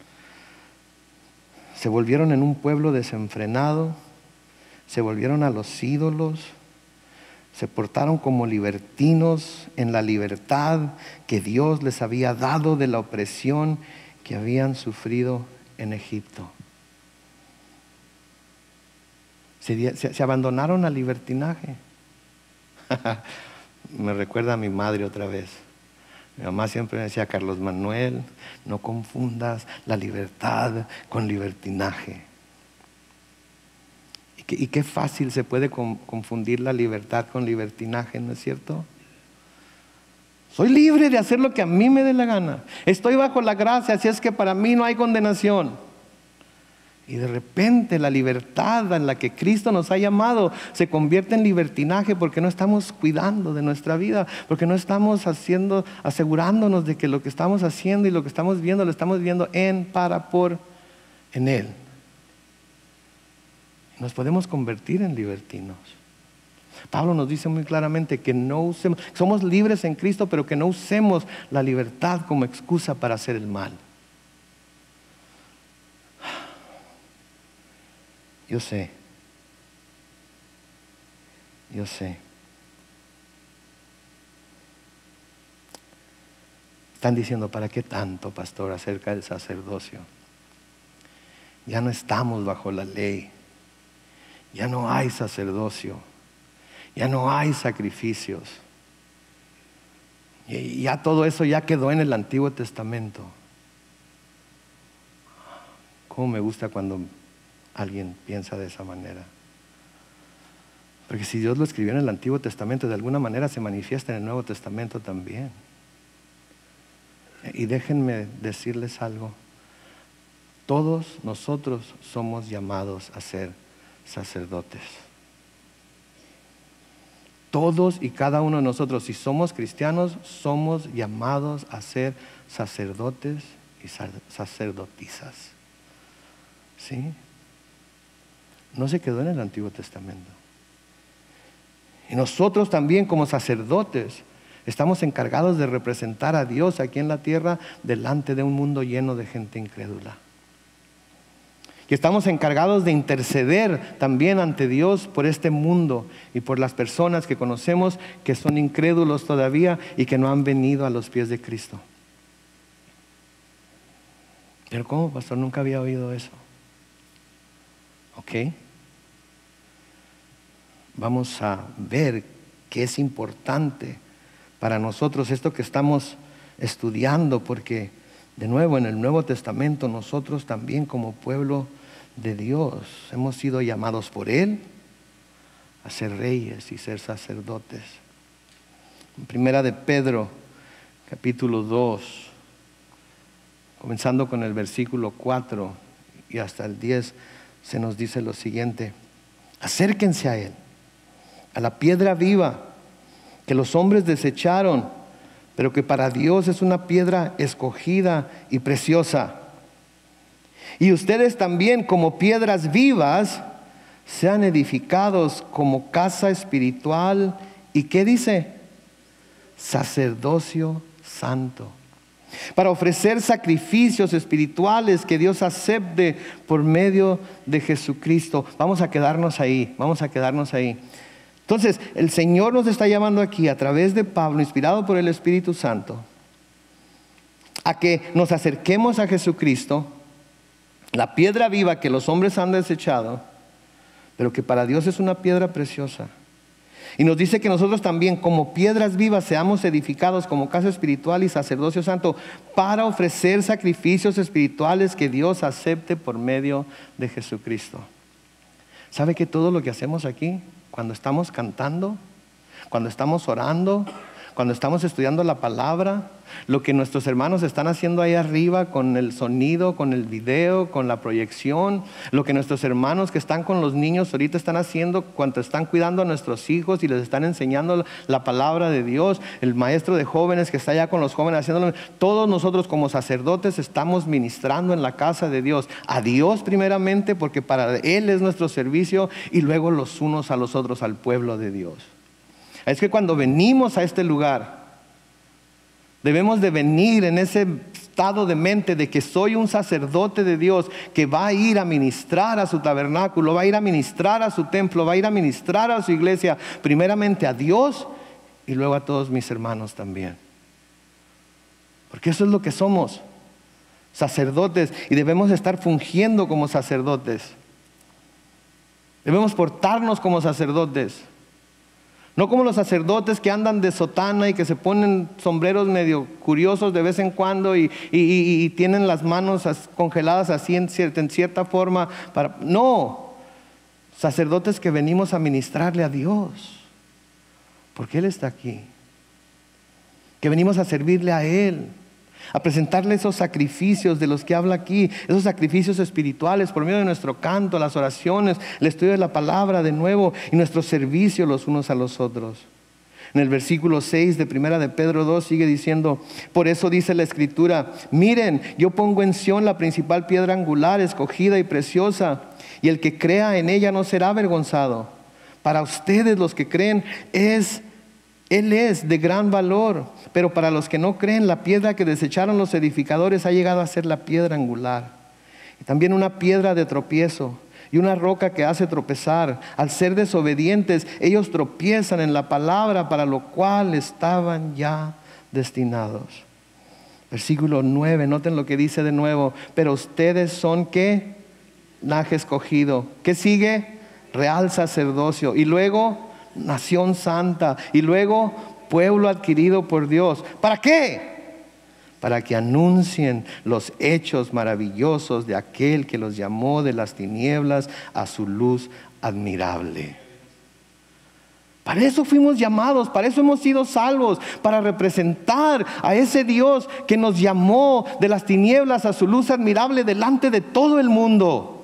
A: Se volvieron en un pueblo desenfrenado, se volvieron a los ídolos, se portaron como libertinos en la libertad que Dios les había dado de la opresión que habían sufrido en Egipto. Se, se, se abandonaron al libertinaje. Me recuerda a mi madre otra vez. Mi mamá siempre me decía: Carlos Manuel, no confundas la libertad con libertinaje. Y, que, y qué fácil se puede con, confundir la libertad con libertinaje, ¿no es cierto? Soy libre de hacer lo que a mí me dé la gana. Estoy bajo la gracia, así es que para mí no hay condenación. Y de repente la libertad en la que Cristo nos ha llamado se convierte en libertinaje, porque no estamos cuidando de nuestra vida, porque no estamos haciendo, asegurándonos de que lo que estamos haciendo y lo que estamos viendo, lo estamos viendo en, para, por, en Él. Y nos podemos convertir en libertinos. Pablo nos dice muy claramente que no usemos, somos libres en Cristo, pero que no usemos la libertad como excusa para hacer el mal. Yo sé, yo sé. Están diciendo: ¿para qué tanto, pastor, acerca del sacerdocio? Ya no estamos bajo la ley, ya no hay sacerdocio, ya no hay sacrificios, y ya todo eso ya quedó en el Antiguo Testamento. Cómo me gusta cuando alguien piensa de esa manera. Porque si Dios lo escribió en el Antiguo Testamento, de alguna manera se manifiesta en el Nuevo Testamento también. Y déjenme decirles algo. Todos nosotros somos llamados a ser sacerdotes. Todos y cada uno de nosotros, si somos cristianos, somos llamados a ser sacerdotes y sacerdotisas. ¿Sí? No se quedó en el Antiguo Testamento. Y nosotros también como sacerdotes estamos encargados de representar a Dios aquí en la tierra delante de un mundo lleno de gente incrédula. Y estamos encargados de interceder también ante Dios por este mundo y por las personas que conocemos que son incrédulos todavía y que no han venido a los pies de Cristo. Pero ¿cómo, pastor? Nunca había oído eso. Ok. Vamos a ver que es importante para nosotros esto que estamos estudiando, porque de nuevo en el Nuevo Testamento nosotros también como pueblo de Dios hemos sido llamados por Él a ser reyes y ser sacerdotes. En Primera de Pedro, capítulo dos, comenzando con el versículo cuatro y hasta el diez, se nos dice lo siguiente: acérquense a Él, a la piedra viva que los hombres desecharon, pero que para Dios es una piedra escogida y preciosa. Y ustedes también, como piedras vivas, sean edificados como casa espiritual. ¿Y qué dice? Sacerdocio santo, para ofrecer sacrificios espirituales que Dios acepte por medio de Jesucristo. Vamos a quedarnos ahí, vamos a quedarnos ahí. Entonces, el Señor nos está llamando aquí a través de Pablo, inspirado por el Espíritu Santo, a que nos acerquemos a Jesucristo, la piedra viva que los hombres han desechado, pero que para Dios es una piedra preciosa. Y nos dice que nosotros también, como piedras vivas, seamos edificados como casa espiritual y sacerdocio santo para ofrecer sacrificios espirituales que Dios acepte por medio de Jesucristo. ¿Sabe que todo lo que hacemos aquí, cuando estamos cantando, cuando estamos orando, cuando estamos estudiando la palabra, lo que nuestros hermanos están haciendo ahí arriba con el sonido, con el video, con la proyección, lo que nuestros hermanos que están con los niños ahorita están haciendo cuando están cuidando a nuestros hijos y les están enseñando la palabra de Dios, el maestro de jóvenes que está allá con los jóvenes haciéndolo, todos nosotros como sacerdotes estamos ministrando en la casa de Dios, a Dios primeramente, porque para Él es nuestro servicio, y luego los unos a los otros al pueblo de Dios. Es que cuando venimos a este lugar, debemos de venir en ese estado de mente de que soy un sacerdote de Dios que va a ir a ministrar a su tabernáculo, va a ir a ministrar a su templo, va a ir a ministrar a su iglesia, primeramente a Dios y luego a todos mis hermanos también. Porque eso es lo que somos, sacerdotes, y debemos estar fungiendo como sacerdotes. Debemos portarnos como sacerdotes. No como los sacerdotes que andan de sotana y que se ponen sombreros medio curiosos de vez en cuando y, y, y, y tienen las manos congeladas así en cierta, en cierta forma. Para... No, sacerdotes que venimos a ministrarle a Dios, porque Él está aquí. Que venimos a servirle a Él, a presentarle esos sacrificios de los que habla aquí, esos sacrificios espirituales por medio de nuestro canto, las oraciones, el estudio de la palabra de nuevo y nuestro servicio los unos a los otros. En el versículo seis de Primera de Pedro dos sigue diciendo: por eso dice la Escritura, miren, yo pongo en Sión la principal piedra angular, escogida y preciosa, y el que crea en ella no será avergonzado. Para ustedes los que creen es Él es de gran valor, pero para los que no creen, la piedra que desecharon los edificadores ha llegado a ser la piedra angular. Y también una piedra de tropiezo y una roca que hace tropezar. Al ser desobedientes, ellos tropiezan en la palabra para lo cual estaban ya destinados. Versículo nueve, noten lo que dice de nuevo. Pero ustedes son, ¿qué? Linaje escogido. ¿Qué sigue? Real sacerdocio. Y luego nación santa, y luego pueblo adquirido por Dios. ¿Para qué? para que anuncien los hechos maravillosos de aquel que los llamó de las tinieblas a su luz admirable. Para eso fuimos llamados, para eso hemos sido salvos, para representar a ese Dios que nos llamó de las tinieblas a su luz admirable delante de todo el mundo.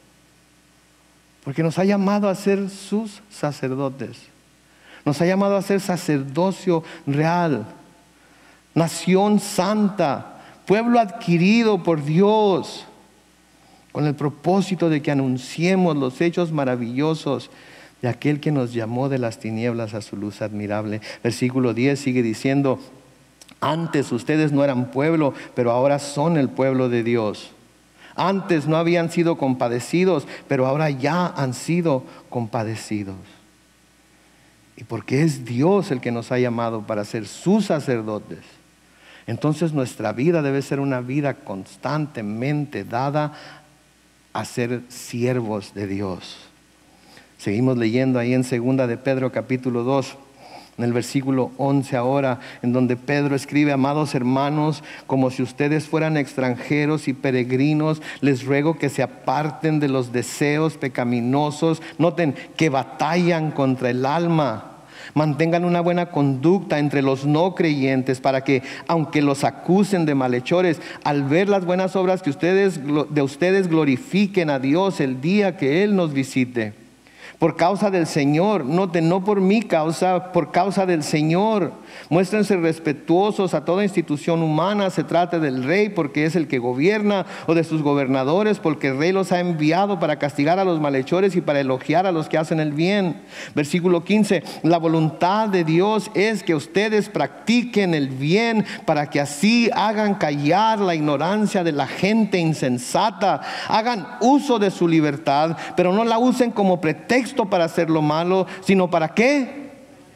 A: Porque nos ha llamado a ser sus sacerdotes. Nos ha llamado a ser sacerdocio real, nación santa, pueblo adquirido por Dios, con el propósito de que anunciemos los hechos maravillosos de aquel que nos llamó de las tinieblas a su luz admirable. Versículo diez sigue diciendo: antes ustedes no eran pueblo, pero ahora son el pueblo de Dios. Antes no habían sido compadecidos, pero ahora ya han sido compadecidos. Y porque es Dios el que nos ha llamado para ser sus sacerdotes, entonces nuestra vida debe ser una vida constantemente dada a ser siervos de Dios. Seguimos leyendo ahí en segunda de Pedro capítulo dos, en el versículo once ahora, en donde Pedro escribe: amados hermanos, como si ustedes fueran extranjeros y peregrinos, les ruego que se aparten de los deseos pecaminosos, noten, que batallan contra el alma. Mantengan una buena conducta entre los no creyentes, para que, aunque los acusen de malhechores, al ver las buenas obras que ustedes, de ustedes, glorifiquen a Dios el día que Él nos visite. Por causa del Señor, noten, no por mi causa, por causa del Señor. Muéstrense respetuosos a toda institución humana, se trate del rey porque es el que gobierna, o de sus gobernadores porque el rey los ha enviado para castigar a los malhechores y para elogiar a los que hacen el bien. Versículo quince, la voluntad de Dios es que ustedes practiquen el bien, para que así hagan callar la ignorancia de la gente insensata. Hagan uso de su libertad, pero no la usen como pretexto para hacer lo malo, sino para ¿qué?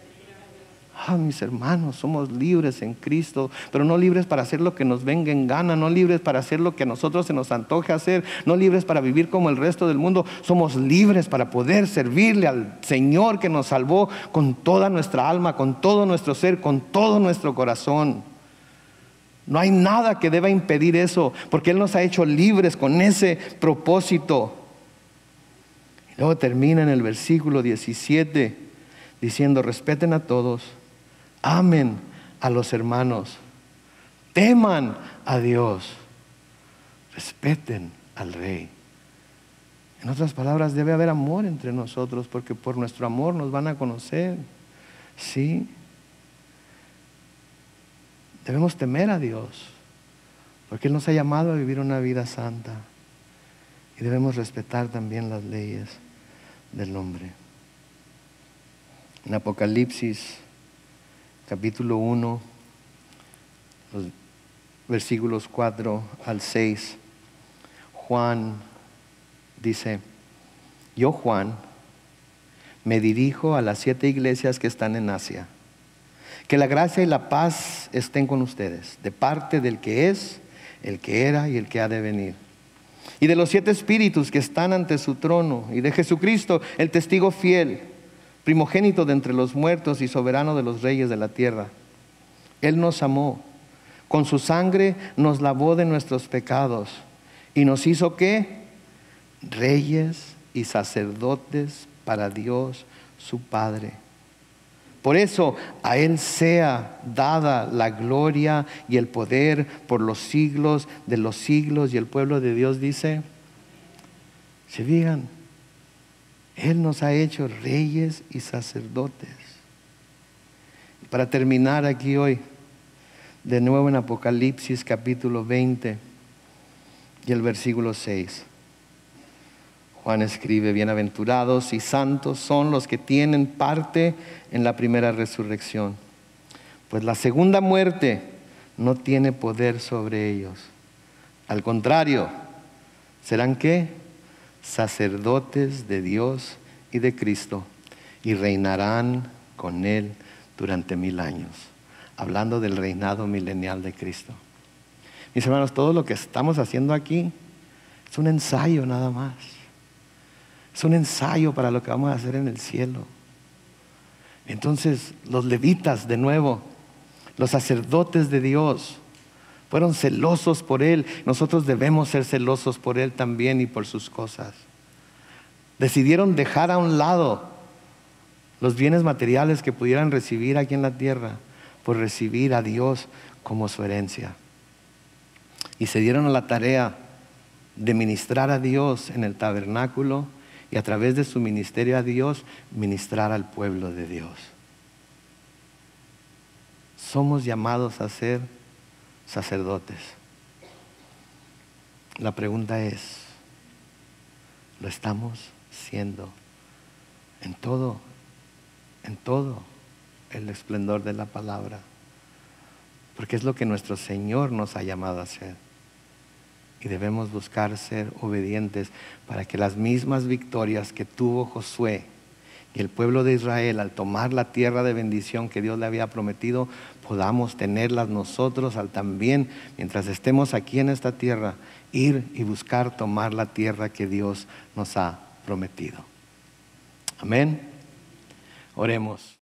A: Ah, mis hermanos, somos libres en Cristo, pero no libres para hacer lo que nos venga en gana, no libres para hacer lo que a nosotros se nos antoje hacer, no libres para vivir como el resto del mundo. Somos libres para poder servirle al Señor que nos salvó con toda nuestra alma, con todo nuestro ser, con todo nuestro corazón. No hay nada que deba impedir eso, porque Él nos ha hecho libres con ese propósito. Luego termina en el versículo diecisiete diciendo: respeten a todos, amen a los hermanos, teman a Dios, respeten al Rey. En otras palabras, debe haber amor entre nosotros, porque por nuestro amor nos van a conocer. Sí. Debemos temer a Dios, porque Él nos ha llamado a vivir una vida santa. Y debemos respetar también las leyes del hombre. En Apocalipsis capítulo uno, los versículos cuatro al seis, Juan dice: yo, Juan, me dirijo a las siete iglesias que están en Asia. Que la gracia y la paz estén con ustedes, de parte del que es, el que era y el que ha de venir, y de los siete espíritus que están ante su trono, y de Jesucristo, el testigo fiel, primogénito de entre los muertos y soberano de los reyes de la tierra. Él nos amó, con su sangre nos lavó de nuestros pecados, y nos hizo ¿qué? Reyes y sacerdotes para Dios su Padre. Por eso a Él sea dada la gloria y el poder por los siglos de los siglos. Y el pueblo de Dios dice: se fijan, Él nos ha hecho reyes y sacerdotes. Para terminar aquí hoy, de nuevo en Apocalipsis capítulo veinte y el versículo seis. Juan escribe: bienaventurados y santos son los que tienen parte en la primera resurrección, pues la segunda muerte no tiene poder sobre ellos. Al contrario, ¿serán qué? Sacerdotes de Dios y de Cristo, y reinarán con Él durante mil años. Hablando del reinado milenial de Cristo. Mis hermanos, todo lo que estamos haciendo aquí es un ensayo nada más. Es un ensayo para lo que vamos a hacer en el cielo. Entonces, los levitas, de nuevo, los sacerdotes de Dios, Fueron celosos por Él. Nosotros debemos ser celosos por Él también y por sus cosas. Decidieron dejar a un lado los bienes materiales que pudieran recibir aquí en la tierra por recibir a Dios como su herencia. Y se dieron a la tarea de ministrar a Dios en el tabernáculo y a través de su ministerio a Dios, ministrar al pueblo de Dios. Somos llamados a ser sacerdotes. La pregunta es, ¿lo estamos siendo en todo, en todo el esplendor de la palabra? Porque es lo que nuestro Señor nos ha llamado a hacer. Y debemos buscar ser obedientes para que las mismas victorias que tuvo Josué y el pueblo de Israel al tomar la tierra de bendición que Dios le había prometido, podamos tenerlas nosotros al también, mientras estemos aquí en esta tierra, ir y buscar tomar la tierra que Dios nos ha prometido. Amén. Oremos.